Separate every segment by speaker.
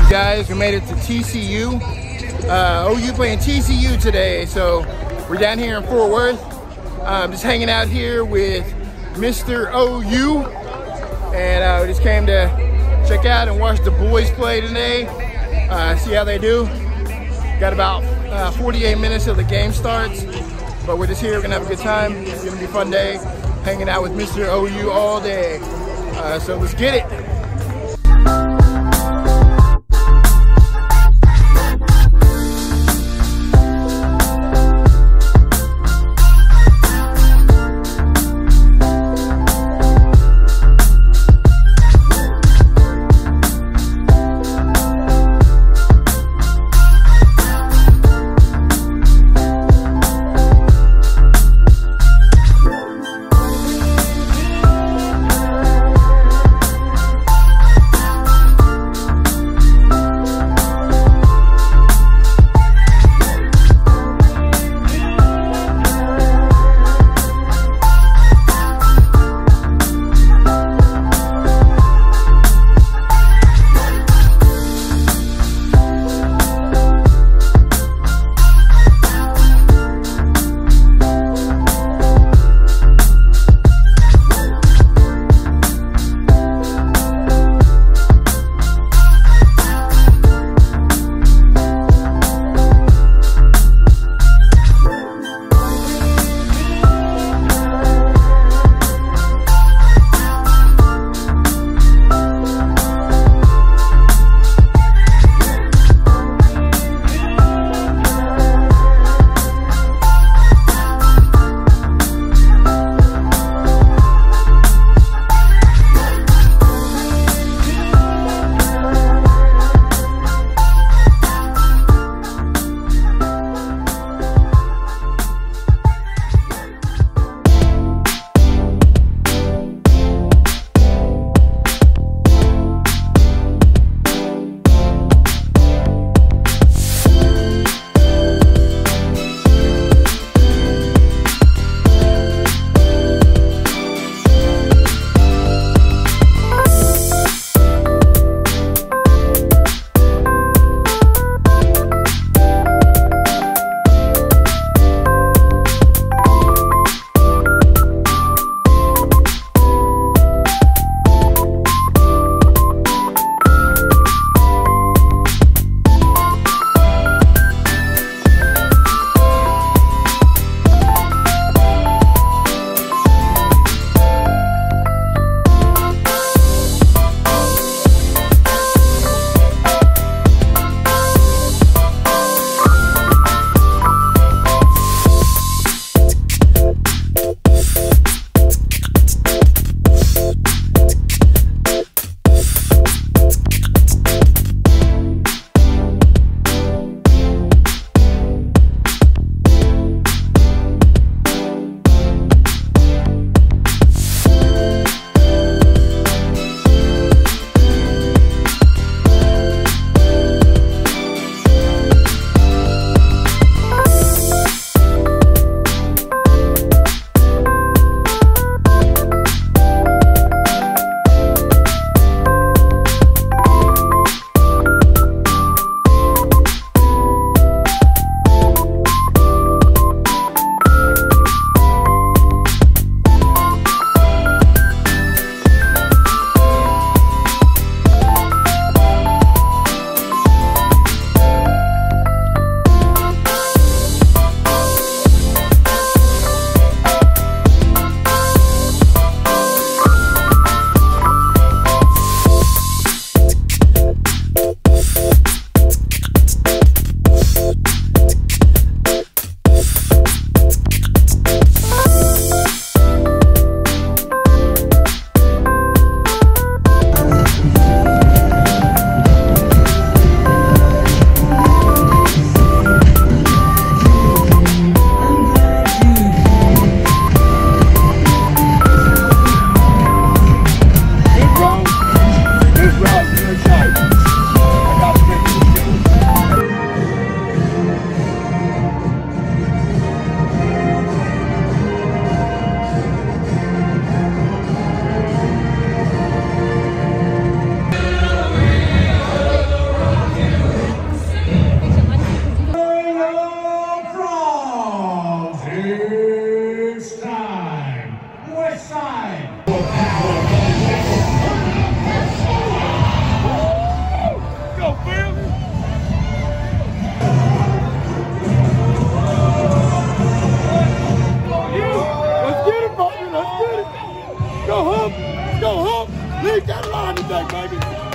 Speaker 1: guys, we made it to TCU. OU playing TCU today, so we're down here in Fort Worth. Just hanging out here with Mr. OU, and we just came to check out and watch the boys play today. See how they do. Got about 48 minutes till the game starts, but we're just here. We're gonna have a good time. It's gonna be a fun day, hanging out with Mr. OU all day. So let's get it.
Speaker 2: line today, baby.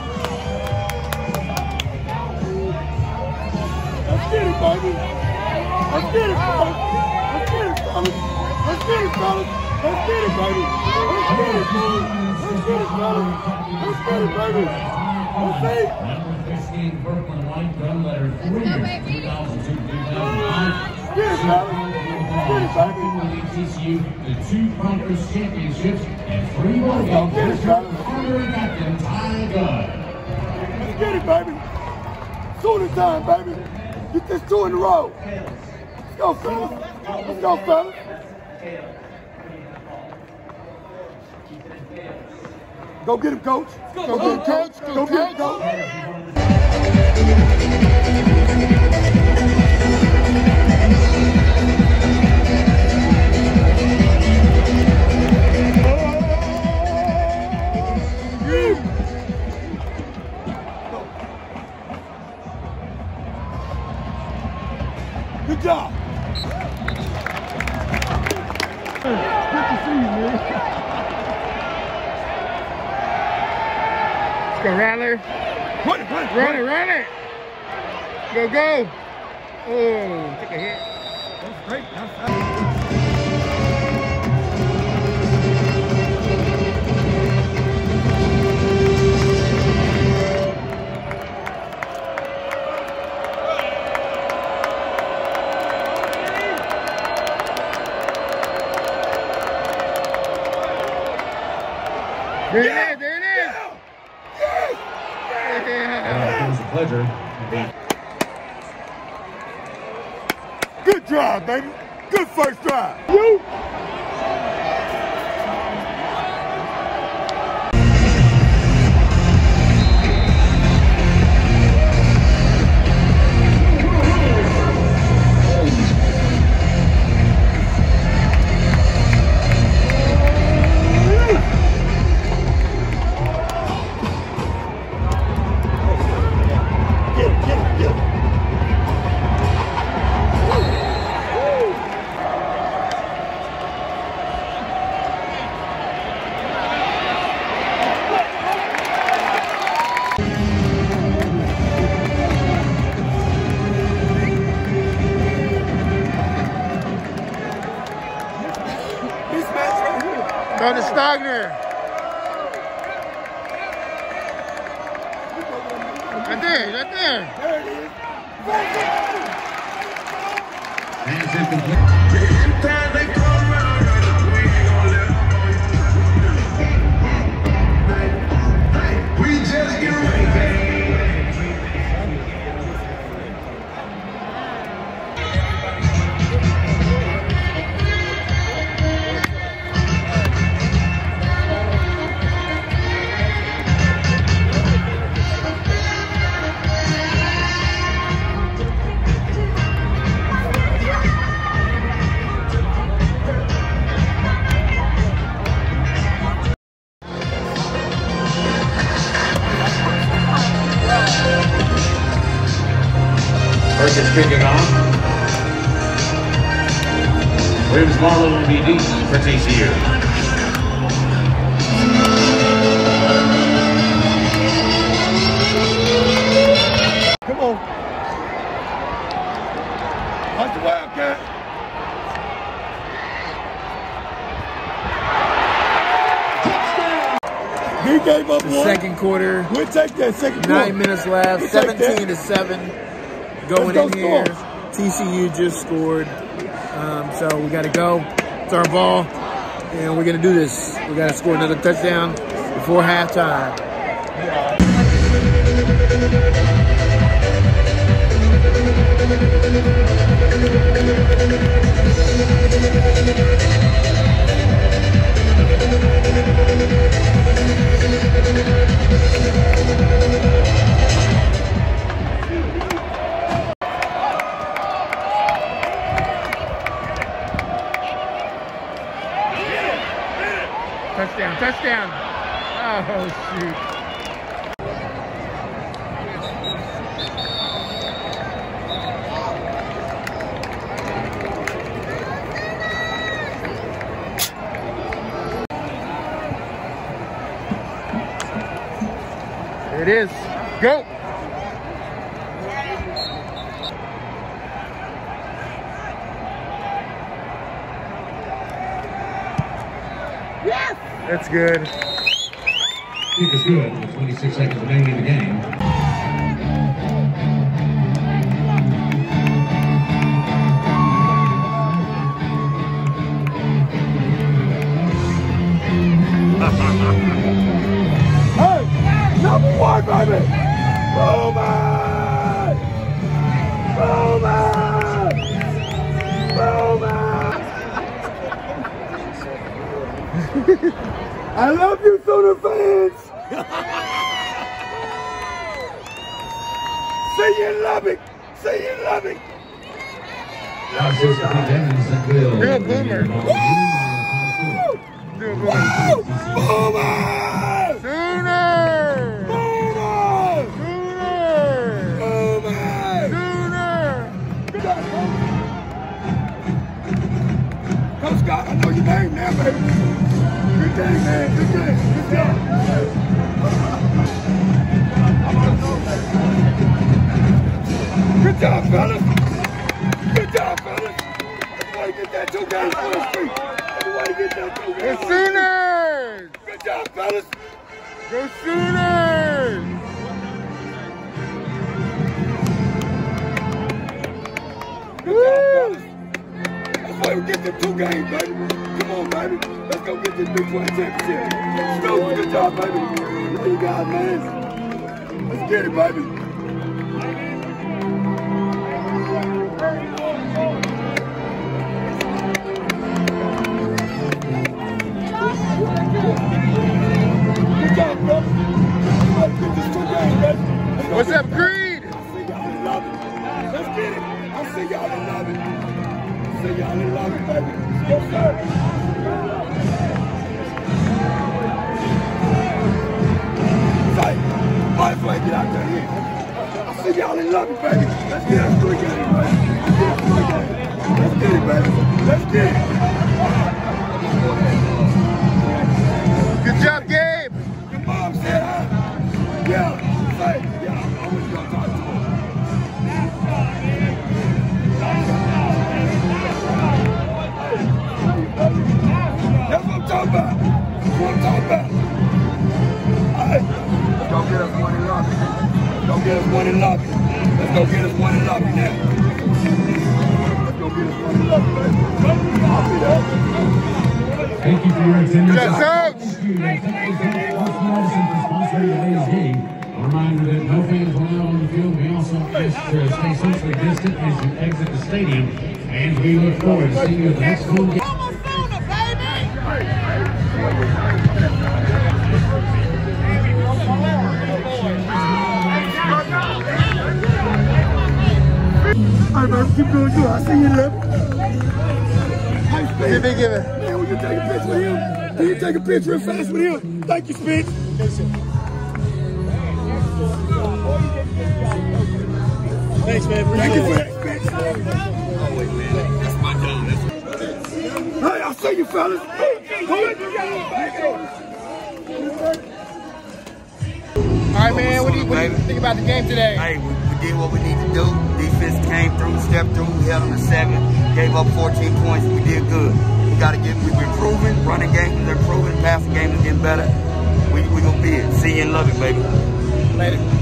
Speaker 2: Let's get it, baby. Let's get it, fellas. Let's get it, fellas. Let's get it, fellas. Let's get it, baby. Let's get it, fellas. Let's get it, fellas. Let's get it, baby. Let's see.
Speaker 3: Number 16, Brooklyn White, gun letter 3, 2002-2005.
Speaker 2: Get it, fellas. Get it, baby.
Speaker 3: TCU the 2 conference championships and 3 more
Speaker 2: Get it, fellas.
Speaker 3: honorary captain Ty Gunn.
Speaker 2: Let's get it, baby. Soon as time, baby. Get this 2 in a row. Let's go, fellas. Let's go, fellas. Go get him, coach.
Speaker 1: Go get him, coach.
Speaker 2: Go get him, coach. Good job. Good to see you, man.
Speaker 1: Let's go, Rattler.
Speaker 2: Run it.
Speaker 1: Run it. Go. Oh, take a hit.
Speaker 2: That's great.
Speaker 1: There it is.
Speaker 3: It was a pleasure.
Speaker 2: Good drive, baby. Good first drive. You.
Speaker 1: Go to Stogner. Right there.
Speaker 2: There it is.
Speaker 3: Hands incomplete. First is kicking off. Williams Marlowe will be deep for TCU.
Speaker 2: Come on. Watch the Wildcat. He gave up one.
Speaker 1: Second quarter.
Speaker 2: We'll take that second quarter.
Speaker 1: 9 minutes left. 17-7. Going in here. TCU just scored. So we got to go. It's our ball. And we're going to do this. We got to score another touchdown before halftime. Touchdown. Oh, shoot. It is. Go.
Speaker 2: Yes!
Speaker 1: That's good.
Speaker 3: Kick is good with 26 seconds remaining in the game.
Speaker 2: Hey, number one, baby! Boomer! Boomer! Boomer! I love you, Sooner fans! See you in Lubbock! See you in Lubbock!
Speaker 1: Real boomer. Real boomer.
Speaker 2: Boomer!
Speaker 1: Sooner!
Speaker 2: Boomer!
Speaker 1: Sooner!
Speaker 2: Boomer! Come Scott, I know your name now, baby. Good day, man. Good day. Good job. Good job, fellas. Good job, fellas. Everybody get that 2 games for the street. Everybody get that 2
Speaker 1: The
Speaker 2: games.
Speaker 1: Sooners!
Speaker 2: Good job, fellas.
Speaker 1: Go Sooners!
Speaker 2: Good job, fellas. That's why we get them 2 games, baby. Come on, baby. Let's go get this Big 12 championship. Let's go. Good job, baby. I know you guys, man. Let's get it, baby. Good job, brother. Let's get this 2 games, baby.
Speaker 1: What's up, Creed?
Speaker 2: I'll see y'all in Lubbock. Let's get it. I'll see y'all in Lubbock. See y'all in Lubbock, baby. Yes, sir. Say, might as well get out there here. I'll see y'all in Lubbock, baby. Let's get us 3 games, baby. Let's get it, baby. Let's get it.
Speaker 1: Good job, Gabe!
Speaker 2: Your mom said hi. Yeah, say, yeah, I'm always gonna talk to her. That's what I'm talking about. That's what I'm talking about. All right, let's go get us 1 in lobby. Let's go get us 1 in lobby. Let's go get us 1 in lobby now. Let's go get us 1 in lobby, baby. I'll be there.
Speaker 3: Thank you for your attendance.
Speaker 1: Yes, Coach!
Speaker 3: A reminder that no fans allowed on the field. We also ask to stay socially distant as you exit the stadium. And we look forward to seeing you at the next home game.
Speaker 2: All right, man, keep doing good. I'll see you in Lubbock. Hey, Spence.
Speaker 1: Give it.
Speaker 2: Man, will you take a picture with him? Can you take a picture real fast with him? Thank you, Spence.
Speaker 1: Thanks, man.
Speaker 2: Thank you for that, Spence. That's my dog. Hey, I'll see you, fellas.
Speaker 1: All right, man. What do you think about the game today?
Speaker 4: Hey, we did what we need to do. Defense came through, stepped through, held them to 7, gave up 14 points. We did good. We got to get. We've improving. Running game is improving. Passing game is getting better. We gonna be it. See you in Lubbock, baby.
Speaker 1: Later.